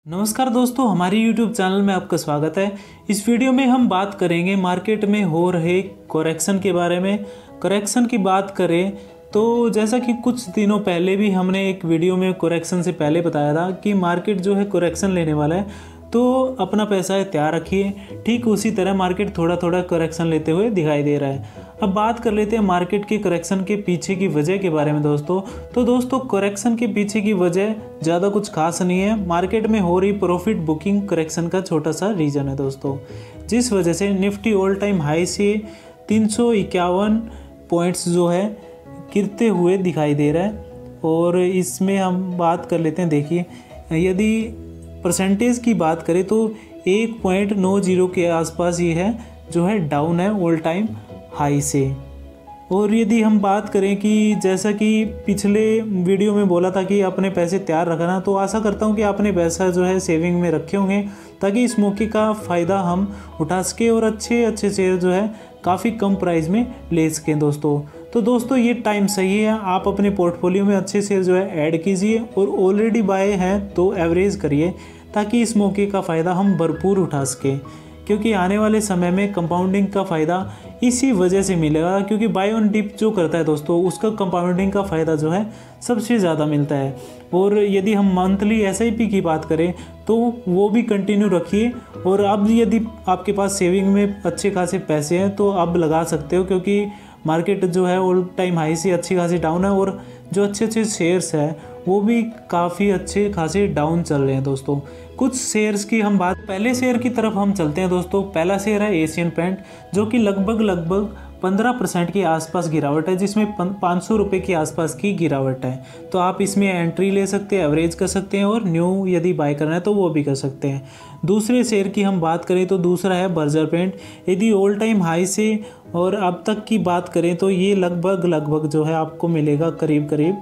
नमस्कार दोस्तों, हमारी YouTube चैनल में आपका स्वागत है। इस वीडियो में हम बात करेंगे मार्केट में हो रहे करेक्शन के बारे में। करेक्शन की बात करें तो जैसा कि कुछ दिनों पहले भी हमने एक वीडियो में करेक्शन से पहले बताया था कि मार्केट जो है करेक्शन लेने वाला है, तो अपना पैसा तैयार रखिए। ठीक उसी तरह मार्केट थोड़ा थोड़ा करेक्शन लेते हुए दिखाई दे रहा है। अब बात कर लेते हैं मार्केट के करेक्शन के पीछे की वजह के बारे में दोस्तों। तो दोस्तों, करेक्शन के पीछे की वजह ज़्यादा कुछ खास नहीं है। मार्केट में हो रही प्रॉफिट बुकिंग करेक्शन का छोटा सा रीज़न है दोस्तों, जिस वजह से निफ्टी ऑल टाइम हाई से 351 पॉइंट्स जो है गिरते हुए दिखाई दे रहा है। और इसमें हम बात कर लेते हैं, देखिए यदि परसेंटेज की बात करें तो 1.90 के आसपास ये है जो है डाउन है ऑल टाइम हाई से। और यदि हम बात करें कि जैसा कि पिछले वीडियो में बोला था कि अपने पैसे तैयार रखना, तो आशा करता हूं कि आपने पैसा जो है सेविंग में रखे होंगे ताकि इस मौके का फ़ायदा हम उठा सकें और अच्छे अच्छे शेयर जो है काफ़ी कम प्राइस में ले सकें दोस्तों। तो दोस्तों, ये टाइम सही है, आप अपने पोर्टफोलियो में अच्छे शेयर जो है ऐड कीजिए और ऑलरेडी बाय हैं तो एवरेज करिए ताकि इस मौके का फ़ायदा हम भरपूर उठा सकें। क्योंकि आने वाले समय में कंपाउंडिंग का फ़ायदा इसी वजह से मिलेगा, क्योंकि बाय ऑन डिप जो करता है दोस्तों उसका कंपाउंडिंग का फ़ायदा जो है सबसे ज़्यादा मिलता है। और यदि हम मंथली एसआईपी की बात करें तो वो भी कंटिन्यू रखिए। और अब यदि आपके पास सेविंग में अच्छे खासे पैसे हैं तो अब लगा सकते हो, क्योंकि मार्केट जो है ऑल टाइम हाई से अच्छी खासी डाउन है और जो अच्छे अच्छे शेयर्स हैं वो भी काफ़ी अच्छे खासे डाउन चल रहे हैं दोस्तों। कुछ शेयर्स की हम बात, पहले शेयर की तरफ हम चलते हैं दोस्तों। पहला शेयर है एशियन पेंट, जो कि लगभग 15% के आसपास गिरावट है, जिसमें 500 रुपये के आसपास की गिरावट है। तो आप इसमें एंट्री ले सकते हैं, एवरेज कर सकते हैं और न्यू यदि बाय करना है तो वो भी कर सकते हैं। दूसरे शेयर की हम बात करें तो दूसरा है बर्जर पेंट। यदि ऑल टाइम हाई से और अब तक की बात करें तो ये लगभग जो है आपको मिलेगा करीब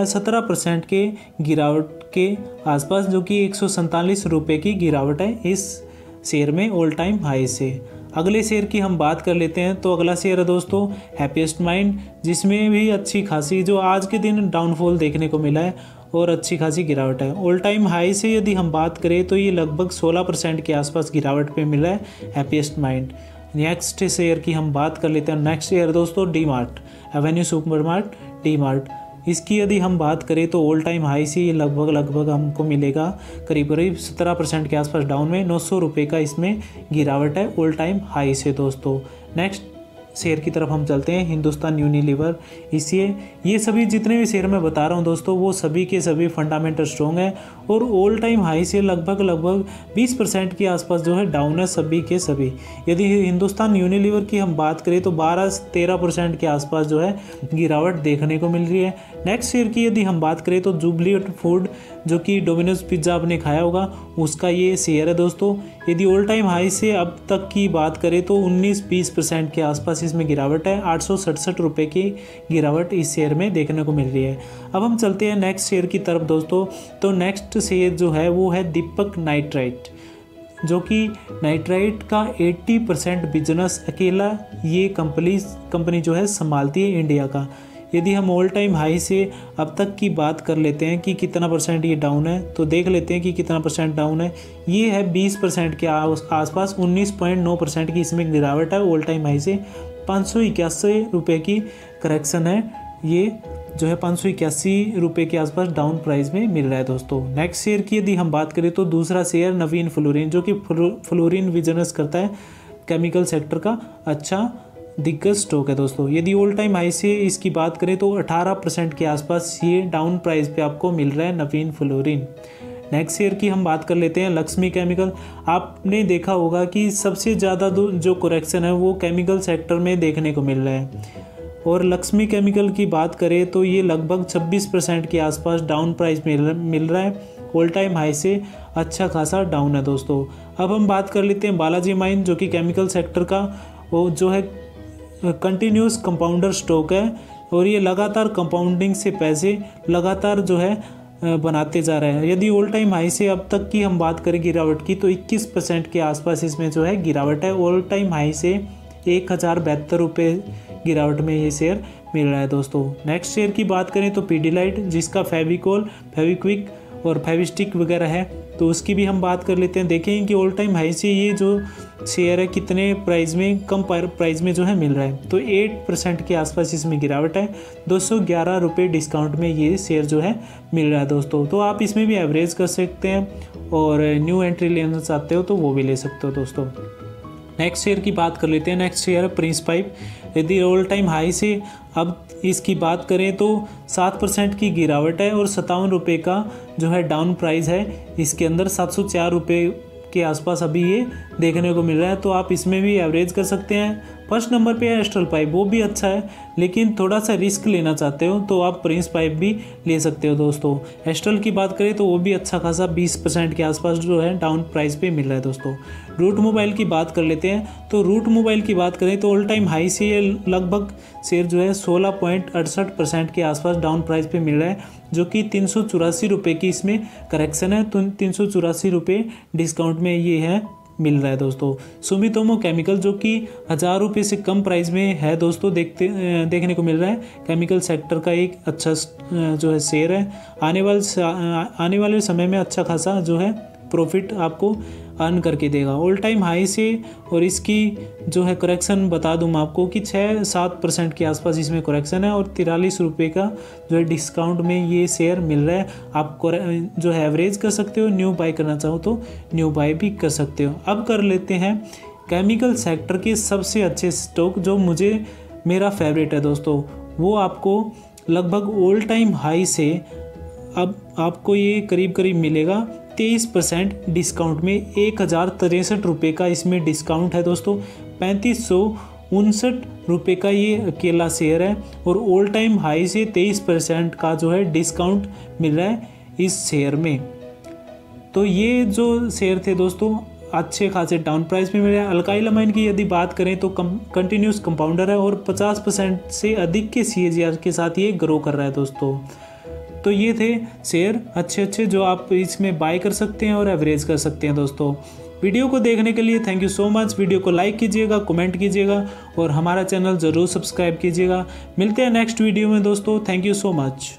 17% के गिरावट के आसपास, जो कि 147 रुपये की गिरावट है इस शेयर में ऑल टाइम हाई से। अगले शेयर की हम बात कर लेते हैं। तो अगला शेयर है दोस्तों हैप्पीएस्ट माइंड, जिसमें भी अच्छी खासी जो आज के दिन डाउनफॉल देखने को मिला है और अच्छी खासी गिरावट है। ऑल टाइम हाई से यदि हम बात करें तो ये लगभग 16% के आसपास गिरावट पे मिला है हैप्पीएस्ट माइंड। नेक्स्ट शेयर की हम बात कर लेते हैं। नेक्स्ट शेयर दोस्तों D Mart, Avenue Supermart D Mart. इसकी यदि हम बात करें तो ऑल टाइम हाई से ये लगभग हमको मिलेगा करीब 17% के आसपास डाउन में। 900 रुपये का इसमें गिरावट है ऑल टाइम हाई से दोस्तों। नेक्स्ट शेयर की तरफ हम चलते हैं, हिंदुस्तान यूनिलीवर। इसलिए ये सभी जितने भी शेयर मैं बता रहा हूँ दोस्तों वो सभी के सभी फंडामेंटल स्ट्रॉन्ग है और ऑल टाइम हाई से लगभग 20% के आसपास जो है डाउन है सभी के सभी। यदि हिंदुस्तान यूनिलीवर की हम बात करें तो 12 से 13% के आसपास जो है गिरावट देखने को मिल रही है। नेक्स्ट शेयर की यदि हम बात करें तो जुबली फूड, जो कि डोमिनोज पिज़्ज़ा आपने खाया होगा, उसका ये शेयर है दोस्तों। यदि ऑल टाइम हाई से अब तक की बात करें तो 19-20% के आसपास इसमें गिरावट है। 867 रुपये की गिरावट इस शेयर में देखने को मिल रही है। अब हम चलते हैं नेक्स्ट शेयर की तरफ दोस्तों। तो नेक्स्ट शेयर जो है वो है दीपक नाइट्राइट, जो कि नाइट्राइट का 80% बिजनेस अकेला ये कंपनी जो है संभालती है इंडिया का। यदि हम ऑल टाइम हाई से अब तक की बात कर लेते हैं कि कितना परसेंट ये डाउन है, तो देख लेते हैं कि कितना परसेंट डाउन है। ये है 20% के आसपास, 19.9% की इसमें गिरावट है ऑल टाइम हाई से। 581 रुपये की करेक्शन है, ये जो है 581 रुपये के आसपास डाउन प्राइस में मिल रहा है दोस्तों। नेक्स्ट शेयर की यदि हम बात करें तो दूसरा शेयर नवीन फ्लोरिन, जो कि फ्लोरिन बिजनेस करता है, केमिकल सेक्टर का अच्छा दिग्गज स्टॉक है दोस्तों। यदि ऑल टाइम हाई से इसकी बात करें तो 18% के आसपास ये डाउन प्राइस पे आपको मिल रहा है नवीन फ्लोरिन। नेक्स्ट शेयर की हम बात कर लेते हैं लक्ष्मी केमिकल। आपने देखा होगा कि सबसे ज़्यादा जो करेक्शन है वो केमिकल सेक्टर में देखने को मिल रहा है। और लक्ष्मी केमिकल की बात करें तो ये लगभग 26% के आसपास डाउन प्राइस मिल रहा है ऑल टाइम हाई से, अच्छा खासा डाउन है दोस्तों। अब हम बात कर लेते हैं बालाजी माइन, जो कि केमिकल सेक्टर का वो जो है कंटिन्यूस कंपाउंडर स्टॉक है और ये लगातार कंपाउंडिंग से पैसे लगातार जो है बनाते जा रहे हैं। यदि ऑल टाइम हाई से अब तक की हम बात करें गिरावट की तो 21% के आसपास इसमें जो है गिरावट है। ऑल टाइम हाई से 1072 रुपये गिरावट में ये शेयर मिल रहा है दोस्तों। नेक्स्ट शेयर की बात करें तो पीडीलाइट, जिसका फेविकोल फेविक्विक और फेविस्टिक वगैरह है, तो उसकी भी हम बात कर लेते हैं। देखें कि ऑल टाइम हाई से ये जो शेयर है कितने प्राइस में, कम प्राइस में जो है मिल रहा है। तो 8% के आसपास इसमें गिरावट है। 211 रुपये डिस्काउंट में ये शेयर जो है मिल रहा है दोस्तों। तो आप इसमें भी एवरेज कर सकते हैं, और न्यू एंट्री लेना चाहते हो तो वो भी ले सकते हो दोस्तों। नेक्स्ट शेयर की बात कर लेते हैं। नेक्स्ट शेयर है प्रिंस पाइप। यदि ऑल टाइम हाई से अब इसकी बात करें तो 7% की गिरावट है, और 57 रुपये का जो है डाउन प्राइस है। इसके अंदर 704 रुपये के आसपास अभी ये देखने को मिल रहा है। तो आप इसमें भी एवरेज कर सकते हैं। फर्स्ट नंबर पे है एस्ट्रल पाइप, वो भी अच्छा है, लेकिन थोड़ा सा रिस्क लेना चाहते हो तो आप प्रिंस पाइप भी ले सकते हो दोस्तों। एस्ट्रल की बात करें तो वो भी अच्छा खासा 20% के आसपास जो है डाउन प्राइस पे मिल रहा है दोस्तों। रूट मोबाइल की बात कर लेते हैं। तो रूट मोबाइल की बात करें तो ऑल टाइम हाई से ये लगभग शेयर जो है 16.68% के आसपास डाउन प्राइस पे मिल रहा है, जो कि 384 रुपये की इसमें करेक्शन है। तो 384 रुपये डिस्काउंट में ये है मिल रहा है दोस्तों। सुमितोमो केमिकल, जो कि 1000 रुपये से कम प्राइस में है दोस्तों, देखने को मिल रहा है। केमिकल सेक्टर का एक अच्छा जो है शेयर है। आने वाले समय में अच्छा खासा जो है प्रॉफिट आपको अर्न करके देगा ऑल टाइम हाई से। और इसकी जो है करेक्शन बता दूं मैं आपको कि 6-7% के आसपास इसमें करेक्शन है, और 43 रुपये का जो है डिस्काउंट में ये शेयर मिल रहा है। आप जो है एवरेज कर सकते हो, न्यू बाय करना चाहो तो न्यू बाय भी कर सकते हो। अब कर लेते हैं केमिकल सेक्टर के सबसे अच्छे स्टॉक, जो मुझे मेरा फेवरेट है दोस्तों। वो आपको लगभग ऑल टाइम हाई से अब आपको ये करीब करीब मिलेगा 23% डिस्काउंट में। 1063 रुपये का इसमें डिस्काउंट है दोस्तों। 3559 रुपये का ये अकेला शेयर है, और ऑल टाइम हाई से 23% का जो है डिस्काउंट मिल रहा है इस शेयर में। तो ये जो शेयर थे दोस्तों अच्छे खासे डाउन प्राइस में मिल रहे हैं। अल्काइल अमाइन की यदि बात करें तो कंटिन्यूस कंपाउंडर है, और 50% से अधिक के CAGR के साथ ये ग्रो कर रहा है दोस्तों। तो ये थे शेयर अच्छे जो आप इसमें बाय कर सकते हैं और एवरेज कर सकते हैं दोस्तों। वीडियो को देखने के लिए thank you so much. Video को लाइक कीजिएगा, कमेंट कीजिएगा, और हमारा चैनल ज़रूर सब्सक्राइब कीजिएगा। मिलते हैं नेक्स्ट वीडियो में दोस्तों। Thank you so much.